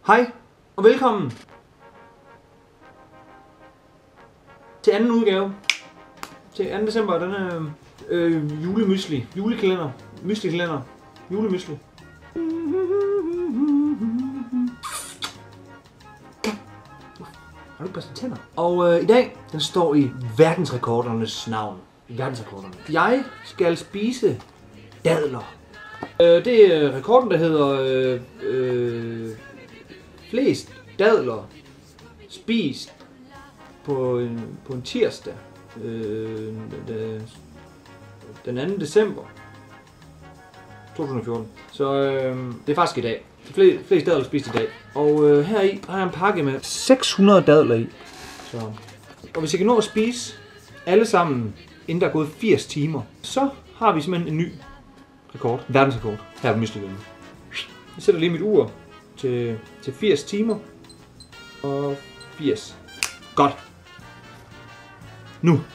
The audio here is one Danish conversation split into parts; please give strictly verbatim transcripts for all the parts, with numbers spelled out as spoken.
Hej og velkommen til anden udgave til anden december, denne øh, julemysli, julekalender, mysli-kalender, julemysli. Har du ikke børstet tænder? Og øh, i dag, den står i verdensrekordernes navn. I verdensrekorderne. Jeg skal spise dadler. Øh, det er rekorden, der hedder øh, øh, flest dadler spist på en, på en tirsdag øh, den anden december to tusind og fjorten. Så øh, det er faktisk i dag. De fleste, fleste dadler spist i dag. Og øh, heri har jeg en pakke med seks hundrede dadler i. Så. Og hvis jeg kan nå at spise alle sammen, inden der er gået firs timer, så har vi simpelthen en ny rekord. Verdensrekord. Her på Mysli. Jeg sætter lige mit ur til, til firs timer. Og firs. Godt. Nu.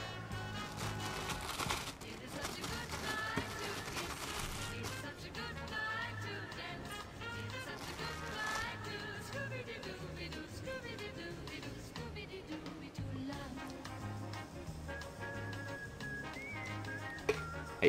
Hey.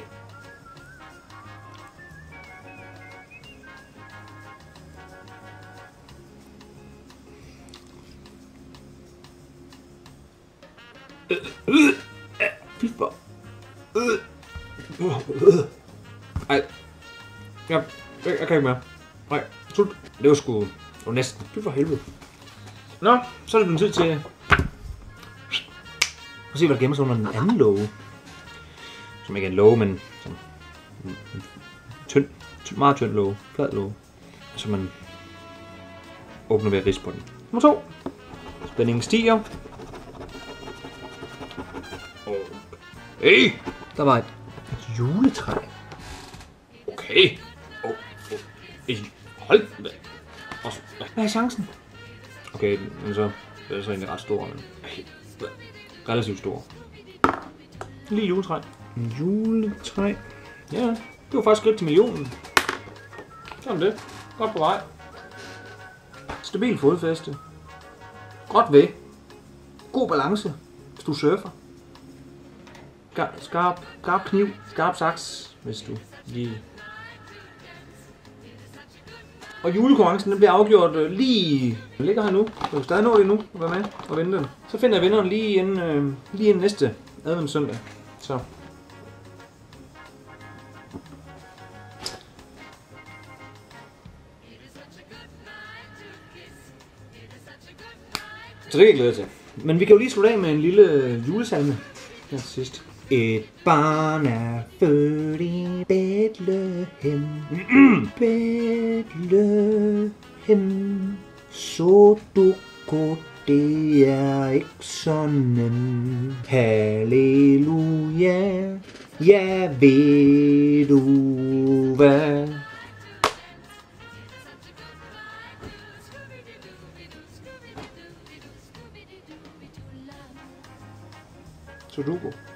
Øh, øh, øh, fy for. Øh, øh, øh. Ej. Ja, jeg, jeg kan ikke mere. Nej, slut. Det var sgu... Det var næsten. Fy for helvede. Nå, så er det den tid til... at se, hvad der gemmer sig under den anden låge. Som ikke er en låge, men... Sådan en, en tynd, tynd, meget tynd låge. Flad låge. Så man... åbner ved at ridse på den. Nummer to. Spændingen stiger. Hey! Der var et, et juletræ. Okay. Oh, oh. Hold da. Hvad er chancen? Okay, men så er det så egentlig ret stor, men relativt stor. En lille juletræ. En juletræ. Ja, det var faktisk skridt til millionen. Sådan det. Godt på vej. Stabil fodfæste. Godt ved. God balance, hvis du surfer. Skarp, skarp kniv, skarp saks, hvis du lige... Og julekonkurrencen den bliver afgjort øh, lige... Den ligger her nu. Du kan stadig nå det nu at være med og vinde den. Så finder jeg vinderen lige inden, øh, lige inden næste adventssøndag. Så. Så det kan jeg glæde til. Men vi kan jo lige slutte af med en lille julesalme her til sidst. Et barn er født i Bethlehem, Bethlehem, så dukker det er ikke så nemt. Halleluja, ja ved du hvad. Sudoku.